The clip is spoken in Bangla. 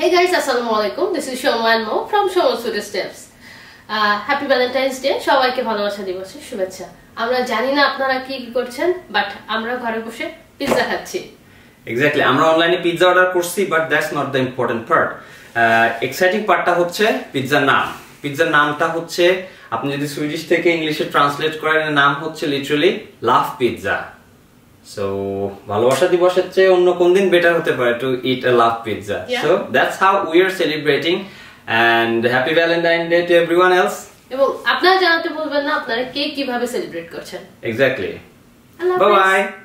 Hey guys, Assalamualaikum. This is ShouMow and Mo from ShouMow Sweet Steps. Happy Valentine's Day. সবাইকে ভালোবাসা দিবসের শুভেচ্ছা। আমরা জানি না আপনারা কি কি করছেন, বাট আমরা ঘরে বসে পিৎজা খাচ্ছি। Exactly. আমরা অনলাইনে পিৎজা অর্ডার করছি, but that's not the important part. Exciting পার্টটা হচ্ছে পিৎজার নাম। পিৎজার নামটা হচ্ছে আপনি যদি সুইডিশ থেকে ইংলিশে ট্রান্সলেট করেন, নাম হচ্ছে লিটারালি লাভ পিৎজা। So ভালোবাসা দিবসের চেয়ে অন্য কোন দিন বেটার হতে পারে to eat a love pizza. So that's how we are celebrating, and happy Valentine Day to everyone else. এবং আপনারা জানাতে ভুলবেন না আপনারা কে কিভাবে সেলিব্রেট করছেন। Exactly. Bye bye.